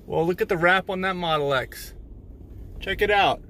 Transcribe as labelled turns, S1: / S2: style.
S1: Well, look at the wrap on that Model X. Check it out.